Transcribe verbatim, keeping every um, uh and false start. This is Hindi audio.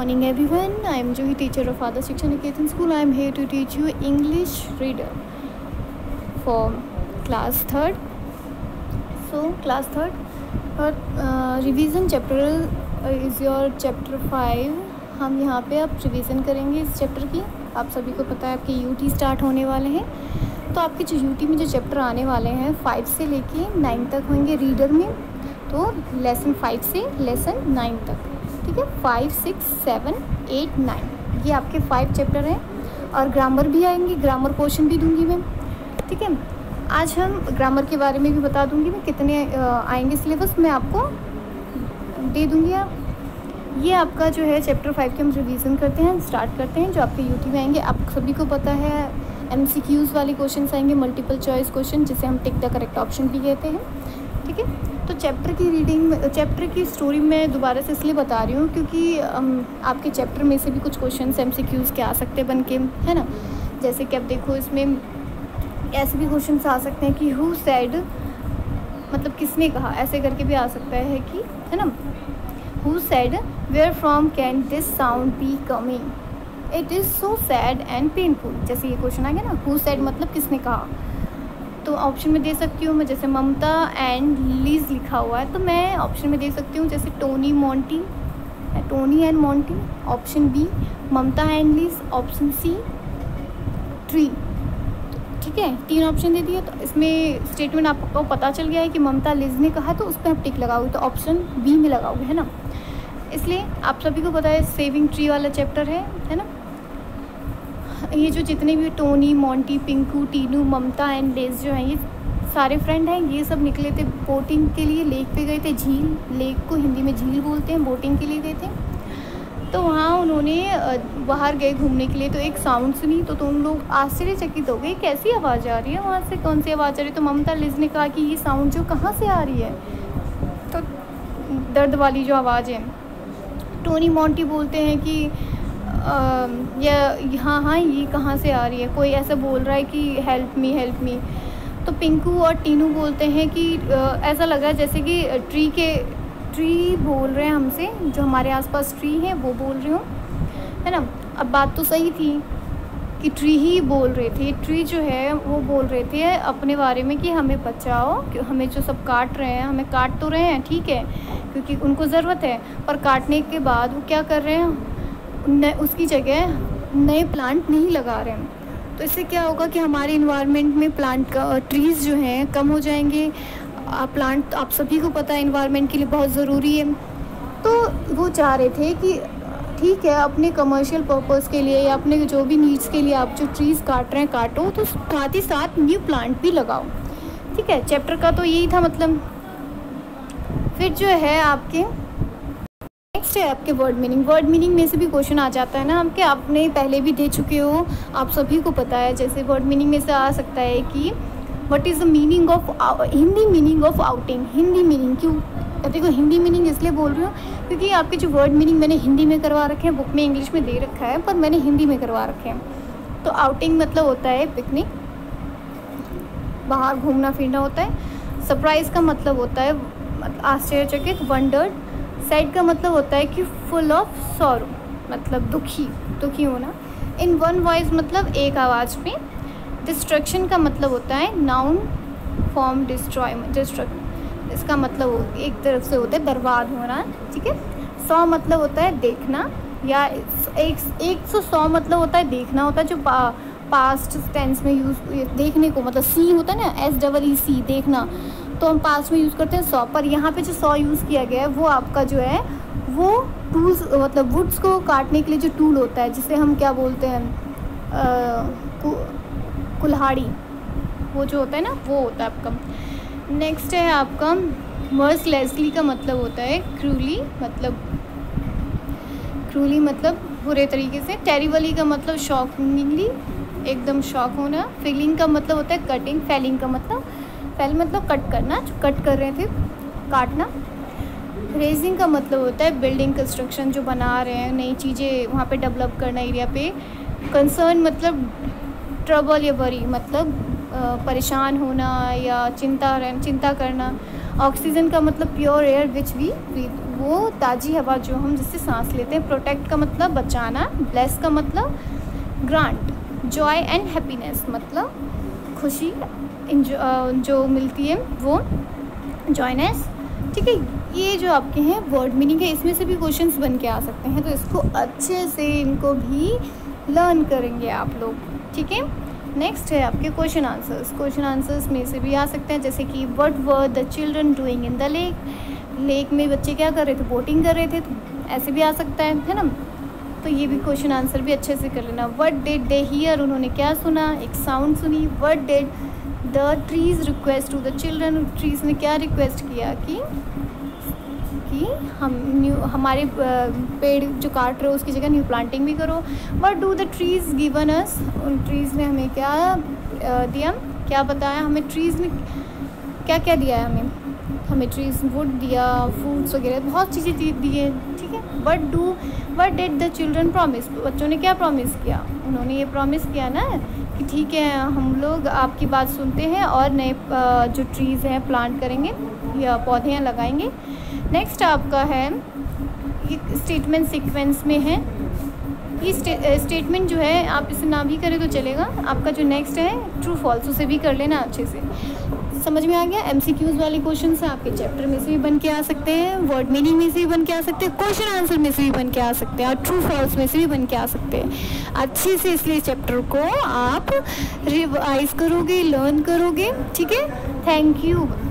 Morning everyone, I am Juhi, teacher of Adarsh Shiksha Niketan School. I am here to teach you English reader for class third. So class third, और revision chapter is your chapter five. हम यहाँ पे अब रिवीजन करेंगे इस चैप्टर की. आप सभी को पता है आपके यूटी स्टार्ट होने वाले हैं, तो आपके जो यूटी में जो चैप्टर आने वाले हैं फाइव से लेके नाइन तक होंगे रीडर में. तो लेसन फाइव से लेसन नाइन तक, ठीक है. Five six seven eight nine ये आपके फाइव चैप्टर हैं. और ग्रामर भी आएंगे, ग्रामर क्वेश्चन भी दूंगी मैं, ठीक है. आज हम ग्रामर के बारे में भी बता दूंगी मैं, कितने आएंगे सिलेबस मैं आपको दे दूंगी. आप ये आपका जो है चैप्टर फाइव के हम रिवीजन करते हैं, स्टार्ट करते हैं. जो आपके यूटी में आएंगे, आप सभी को पता है एमसीक्यूज़ वाले क्वेश्चन आएंगे, मल्टीपल चॉइस क्वेश्चन, जिसे हम टिक द करेक्ट ऑप्शन भी कहते हैं, ठीक है. तो चैप्टर की रीडिंग, चैप्टर की स्टोरी मैं दोबारा से इसलिए बता रही हूँ क्योंकि आपके चैप्टर में से भी कुछ क्वेश्चन एमसीक्यूज़ के आ सकते हैं बन के, है ना. जैसे कि आप देखो, इसमें ऐसे भी क्वेश्चन आ सकते हैं कि हु सेड, मतलब किसने कहा, ऐसे करके भी आ सकता है कि, है ना. Who said where from can this sound be coming, it is so sad and painful. जैसे ये क्वेश्चन आ गया ना, हु सेड मतलब किसने कहा. तो ऑप्शन में दे सकती हूँ मैं, जैसे ममता एंड लीज लिखा हुआ है तो मैं ऑप्शन में दे सकती हूँ जैसे Tony Monty, Tony and Monty. Option B Mamta and Liz. Option C tree, ठीक है. तीन ऑप्शन दे दिए. तो इसमें स्टेटमेंट आपको पता चल गया है कि ममता लीज ने कहा, तो उस पर आप टिक लगाओगे, तो ऑप्शन बी में लगाओगे, है ना. इसलिए आप सभी को पता है सेविंग ट्री वाला चैप्टर है, है ना. ये जो जितने भी Tony, Monty, Pinku, Tinu, Mamta and Liz जो हैं, ये सारे फ्रेंड हैं. ये सब निकले थे बोटिंग के लिए, लेक पे गए थे. झील, लेक को हिंदी में झील बोलते हैं. बोटिंग के लिए गए थे, तो वहाँ उन्होंने बाहर गए घूमने के लिए, तो एक साउंड सुनी. तो तुम लोग आश्चर्यचकित हो गए, कैसी आवाज़ आ रही है वहाँ से, कौन सी आवाज़ आ रही है. तो ममता लेज ने कहा कि ये साउंड जो कहाँ से आ रही है, तो दर्द वाली जो आवाज़ है. टोनी मॉन्टी बोलते हैं कि आ, या हाँ हाँ ये कहाँ से आ रही है, कोई ऐसा बोल रहा है कि हेल्प मी हेल्प मी. तो पिंकू और टीनू बोलते हैं कि आ, ऐसा लगा जैसे कि ट्री के ट्री बोल रहे हैं हमसे, जो हमारे आसपास ट्री है वो बोल रहे हो, है ना. अब बात तो सही थी कि ट्री ही बोल रहे थे. ट्री जो है वो बोल रहे थे अपने बारे में कि हमें बचाओ, कि हमें जो सब काट रहे हैं, हमें काट तो रहे हैं, ठीक है, क्योंकि उनको ज़रूरत है, पर काटने के बाद वो क्या कर रहे हैं, न, उसकी जगह नए प्लांट नहीं लगा रहे हैं. तो इससे क्या होगा कि हमारे इन्वायरमेंट में प्लांट का ट्रीज़ जो हैं कम हो जाएंगे. प्लांट आप सभी को पता है इन्वायरमेंट के लिए बहुत ज़रूरी है. तो वो चाह रहे थे कि ठीक है, अपने कमर्शियल पर्पस के लिए या अपने जो भी नीड्स के लिए आप जो ट्रीज़ काट रहे हैं काटो, तो साथ ही साथ न्यू प्लांट भी लगाओ, ठीक है. चैप्टर का तो यही था मतलब. फिर जो है आपके नेक्स्ट है आपके वर्ड मीनिंग. वर्ड मीनिंग में से भी क्वेश्चन आ जाता है ना, आपके आपने पहले भी दे चुके हो, आप सभी को पता है. जैसे वर्ड मीनिंग में से आ सकता है कि what is the meaning of, Hindi meaning of outing. Hindi meaning क्यों, देखो हिंदी मीनिंग इसलिए बोल रही हूँ क्योंकि आपके जो वर्ड मीनिंग मैंने हिंदी में करवा रखे हैं, बुक में इंग्लिश में दे रखा है, पर मैंने हिंदी में करवा रखे हैं. तो आउटिंग मतलब होता है पिकनिक, बाहर घूमना फिरना होता है. सरप्राइज़ का मतलब होता है आश्चर्यचकित, वंडर्ड. सैड का मतलब होता है कि फुल ऑफ सॉरो, मतलब दुखी, दुखी होना. इन वन वॉइस मतलब एक आवाज़ में. डिस्ट्रक्शन का मतलब होता है नाउन फॉर्म डिस्ट्रॉय, डिस्ट्रक्ट, इसका मतलब एक तरफ से होता है बर्बाद होना, ठीक है. सौ मतलब होता है देखना, या एक एक सौ सौ मतलब होता है देखना होता है, जो पा, पास्ट टेंस में यूज़ देखने को, मतलब सी होता है ना, एस डबल ई सी, देखना, तो हम पास्ट में यूज़ करते हैं सौ. पर यहाँ पे जो सौ यूज़ किया गया है वो आपका जो है वो टूल्स, मतलब वुड्स को काटने के लिए जो टूल होता है, जिसे हम क्या बोलते हैं, कु, कुल्हाड़ी, वो जो होता है ना, वो होता है आपका. नेक्स्ट है आपका मर्सलेसली का मतलब होता है क्रूली, मतलब क्रूली मतलब बुरे तरीके से. टेरिबली का मतलब शॉकिंगली, एकदम शॉक होना. फीलिंग का मतलब होता है कटिंग. फेलिंग का मतलब, फेल मतलब कट करना, जो कट कर रहे थे, काटना. रेजिंग का मतलब होता है बिल्डिंग, कंस्ट्रक्शन, जो बना रहे हैं, नई चीज़ें वहाँ पे डेवलप करना एरिया पे. कंसर्न मतलब ट्रबल या वरी, मतलब परेशान होना या चिंता चिंता करना. ऑक्सीजन का मतलब pure air which we breathe, वो ताज़ी हवा जो हम जिससे सांस लेते हैं। प्रोटेक्ट का मतलब बचाना, ब्लेस का मतलब ग्रांट, जॉय एंड हैप्पीनेस मतलब खुशी जो मिलती है वो जॉयनेस। ठीक है, ये जो आपके हैं वर्ड मीनिंग है, इसमें से भी क्वेश्चंस बन के आ सकते हैं, तो इसको अच्छे से इनको भी लर्न करेंगे आप लोग। ठीक है, नेक्स्ट है आपके क्वेश्चन आंसर्स। क्वेश्चन आंसर्स में से भी आ सकते हैं, जैसे कि what were the children doing in the lake. Lake में बच्चे क्या कर रहे थे, बोटिंग कर रहे थे, तो ऐसे भी आ सकता है है ना। तो ये भी क्वेश्चन आंसर भी अच्छे से कर लेना। व्हाट डिड दे हियर, उन्होंने क्या सुना, एक साउंड सुनी। What did the trees request to the children, trees ने क्या रिक्वेस्ट किया कि कि हम न्यू हमारे पेड़ जो काट रहे हो उसकी जगह न्यू प्लांटिंग भी करो। What do the trees given us, उन ट्रीज़ ने हमें क्या दिया, क्या बताया हमें, ट्रीज़ ने क्या क्या दिया है हमें, हमें ट्रीज़ वुड दिया, फ्रूट्स वगैरह बहुत चीज़ें दी है। ठीक है, what do what did the children promise, बच्चों ने क्या प्रॉमिस किया, उन्होंने ये प्रॉमिस किया ना कि ठीक है हम लोग आपकी बात सुनते हैं और नए जो ट्रीज़ हैं प्लांट करेंगे या पौधे लगाएंगे। नेक्स्ट आपका है ये स्टेटमेंट सीक्वेंस में है। ये स्टेटमेंट जो है आप इसे ना भी करें तो चलेगा। आपका जो नेक्स्ट है ट्रू फॉल्स, उसे भी कर लेना अच्छे से। समझ में आ गया। एमसीक्यूज़ वाले क्वेश्चन से आपके चैप्टर में से भी बन के आ सकते हैं, वर्ड मीनिंग में से भी बन के आ सकते हैं, क्वेश्चन आंसर में से भी बन के आ सकते हैं और ट्रू फॉल्स में से भी बन के आ सकते हैं अच्छे से। इसलिए चैप्टर को आप रिवाइज करोगे, लर्न करोगे। ठीक है, थैंक यू।